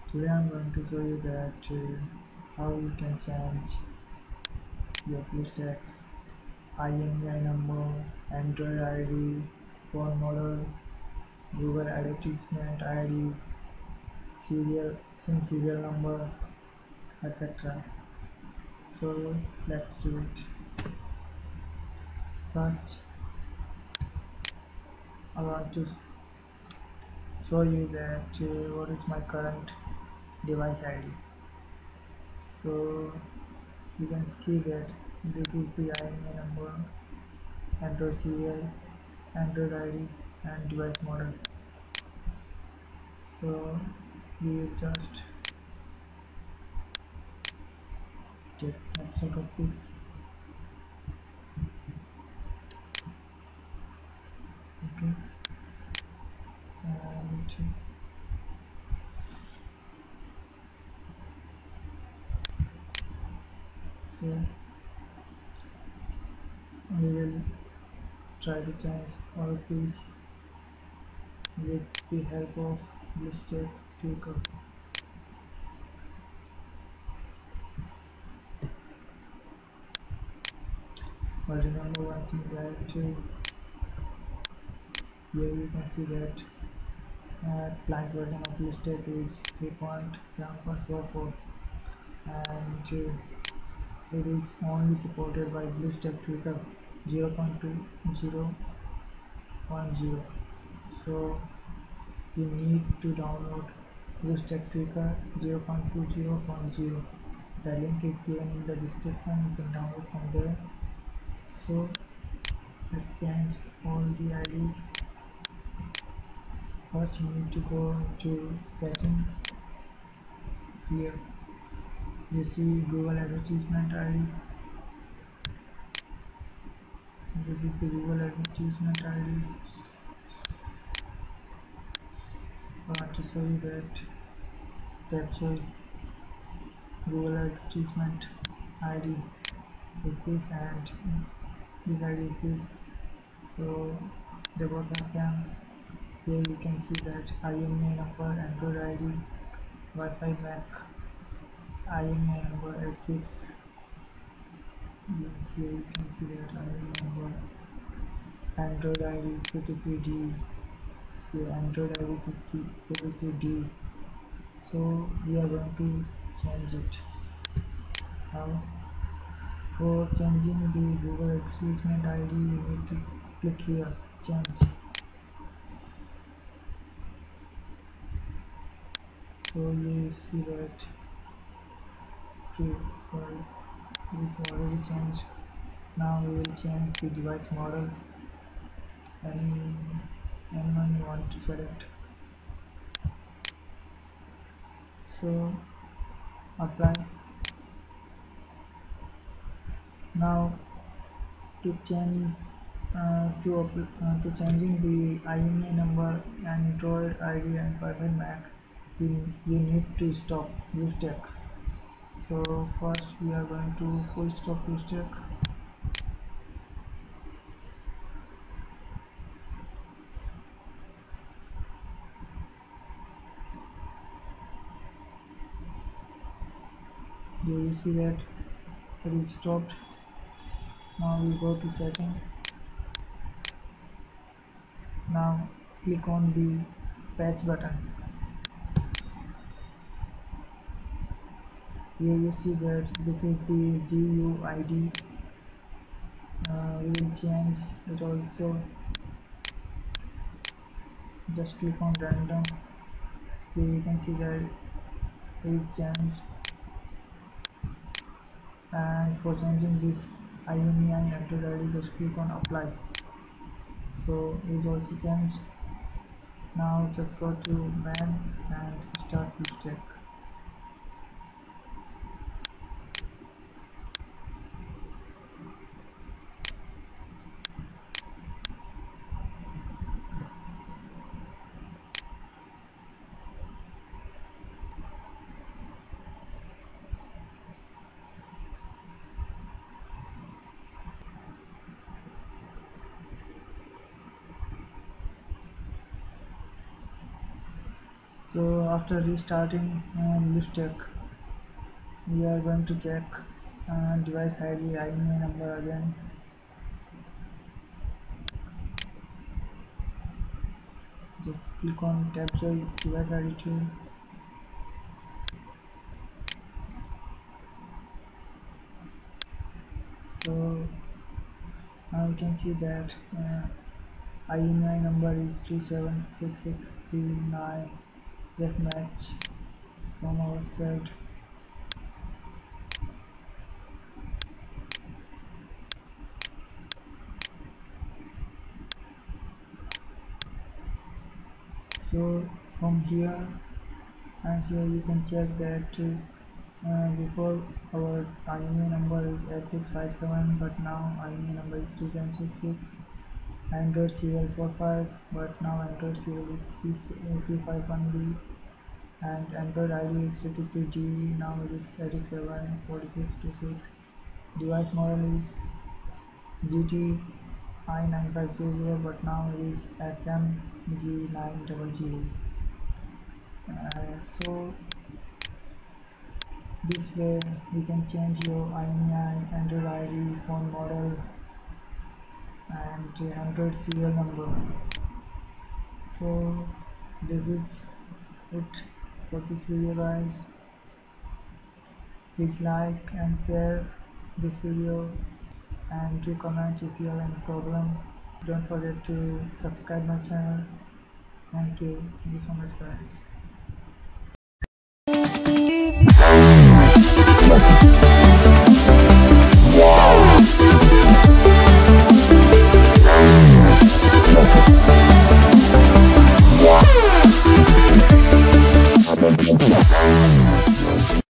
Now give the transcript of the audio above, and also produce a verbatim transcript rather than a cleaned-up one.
Today I'm going to show you that uh, how you can change your BlueStacks I M E I number, Android I D, phone model, Google advertisement I D, serial SIM serial number, et cetera. So let's do it. First, I want to show you that uh, what is my current device I D. So you can see that this is the I M E I number, Android serial, Android I D and device model. So we will just take snapshot of this. Okay, and so we will try to change all of these with the help of BlueStack Tweaker. But remember one thing, that uh, here you can see that uh, client version of BlueStack is three point seven point four four, and uh, it is only supported by BlueStack Tweaker zero point two zero point zero. So you need to download BlueStack Tweaker zero point two zero point zero. The link is given in the description, you can download from there. So let's change all the I Ds. First you need to go to setting. Here you see Google advertisement I D. This is the Google advertisement I D. I want to show you that capture Google advertisement I D is this and this I D is this. So they both are same. Here you can see that I M E I number, Android I D, Wi-Fi Mac, I M E I number eight six. Here, here you can see that I M E I number, Android I D fifty-three D, the Android I D fifty-three D. So we are going to change it. How? For changing the Google advertisement I D, you need to click here, change. So you see that true, sorry, it is already changed. Now we will change the device model. Any anyone you want to select. So apply. Now to change uh, to uh, to changing the I M E I number, Android I D and Wi-Fi Mac, you, you need to stop BlueStack. So first we are going to full stop BlueStack. Here you see that it is stopped. Now we go to setting. Now click on the patch button. Here you see that this is the G U I D. Uh, we will change it also. Just click on random. Here you can see that it is changed. And for changing this I M E I Android I D, just click on apply. So it is also changed. Now just go to man and start BlueStack. So after restarting um, BlueStack, we are going to check uh, device I D I M E I number again. Just click on Tapjoy device I D tool. So now you can see that uh, I M E I number is two seven six six three nine. Yes, match from our side. So from here and here you can check that uh, before our I M E I number is eight six five seven, but now I M E I number is two seven six six. Android serial forty-five, but now Android serial is C five one B, and Android I D is fifty-three G, now it is eighty-seven forty-six twenty-six. Device model is G T I nine five zero zero, but now it is S M G nine zero zero. Uh, so this way you can change your I M E I, Android I D, phone model, and Android serial number. So this is it for this video, guys. Please like and share this video and do comment if you have any problem. Don't forget to subscribe my channel. Thank you. Thank you so much, guys.